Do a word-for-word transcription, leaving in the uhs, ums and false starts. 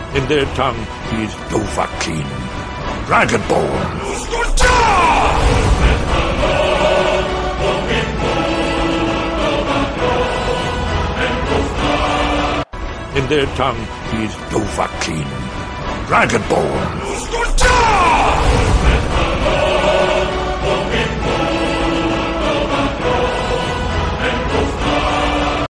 In their tongue, he's Dovahkiin, Dragonborn. Fus Ro Dah! In their tongue, he's Dovahkiin, Dragonborn. Fus Ro Dah!